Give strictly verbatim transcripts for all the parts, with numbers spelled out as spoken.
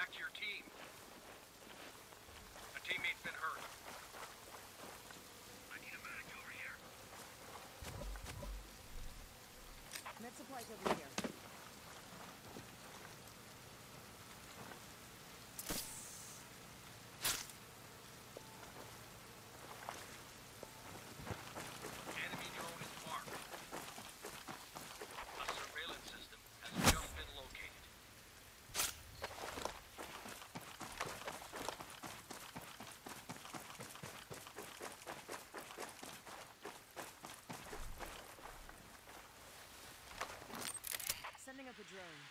Talk to your team. A teammate's been hurt. I need a medic over here. Med supplies over here. Enemy drone is marked. A surveillance system has just been located. Sending up a drone.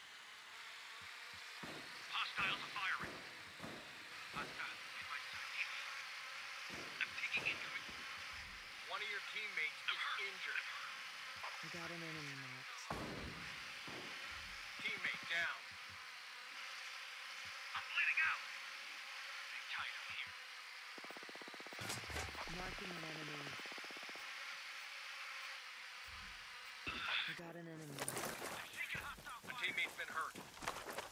Hostiles are firing. Hostiles in my sight. I'm taking incoming. One of your teammates is injured. We got an enemy marked. Teammate down. I'm bleeding out. Hang tight, I'm here. Marking an enemy. We got an enemy. A teammate's been hurt.